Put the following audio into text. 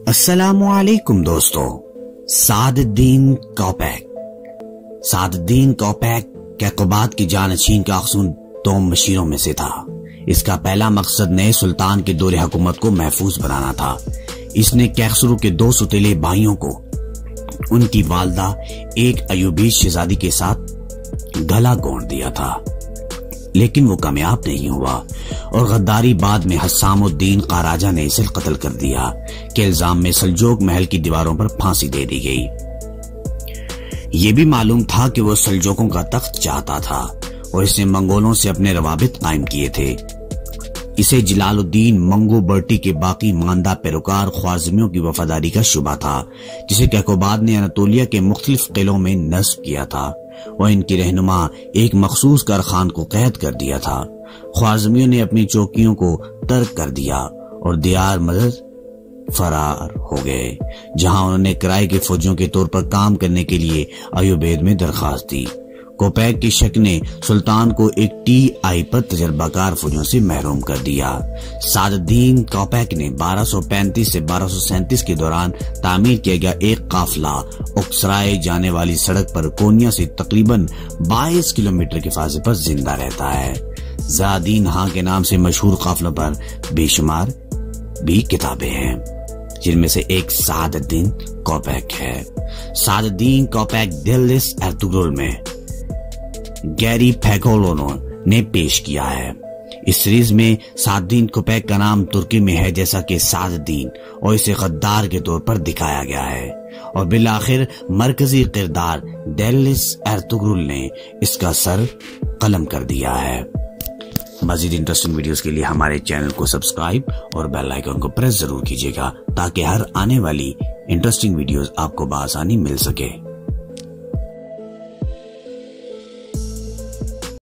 अस्सलामुअलैकुम दोस्तों। सादुद्दीन कौपैक। सादुद्दीन कौपैक कैकोबाद की जानशीन का अक्सून दो मशीरों में से था। इसका पहला मकसद नए सुल्तान के दौरे हुकूमत को महफूज बनाना था। इसने कैसरू के दो सुतीले भाइयों को उनकी वालदा एक अयूबी शहजादी के साथ गला घोंट दिया था, लेकिन वो कामयाब नहीं हुआ और गद्दारी बाद में हस्सामुद्दीन काराजा ने इसे कत्ल कर दिया के इल्जाम में सल्जोक महल की दीवारों पर फांसी दे दी गई। ये भी मालूम था कि वो सल्जोकों का तख्त चाहता था और इसने मंगोलों से अपने रवाबित कायम किए थे। इसे जलालुद्दीन मंगो बर्टी के बाकी मानदा पैरोकार ख्वारिज़मियों की वफादारी का शुबा था, जिसे कैकोबाद ने अनातोलिया के मुख्तलिफ किलों में नस्ब किया था और इनकी रहनुमा एक मखसूस कारखान को कैद कर दिया था। ख्वारिज़मियों ने अपनी चौकियों को तर्क कर दिया और दियार मदद फरार हो गए, जहां उन्होंने किराए के फौजियों के तौर पर काम करने के लिए अयूबेद में दरखास्त दी। कौपैक के शक ने सुल्तान को एक टी.आई. पर तजर्बाकार फौजियों से महरूम कर दिया। सादुद्दीन कौपैक ने 1235 से 1237 के दौरान तामीर किया गया एक काफिला उक्सराय जाने वाली सड़क पर कोनिया से तकरीबन 22 किलोमीटर के फासले पर जिंदा रहता है। ज़ादीन हां के नाम से मशहूर काफिलों पर बेशुमार भी किताबें हैं, जिनमें से एक सादुद्दीन कौपैक है। सादुद्दीन कौपैक दिल्लिस एर्तुगरुल में गैरी फैकोलोनो ने पेश किया है। इस सीरीज में सादुद्दीन कौपैक का नाम तुर्की में है जैसा कि सादुद्दीन, और इसे गद्दार के तौर पर दिखाया गया है और बिलाखिर मरकजी किरदार दिल्लिस एर्तुगरुल ने इसका सर कलम कर दिया है। मजीद इंटरेस्टिंग वीडियोस के लिए हमारे चैनल को सब्सक्राइब और बेल आइकन को प्रेस जरूर कीजिएगा ताकि हर आने वाली इंटरेस्टिंग वीडियोस आपको बआसानी मिल सके।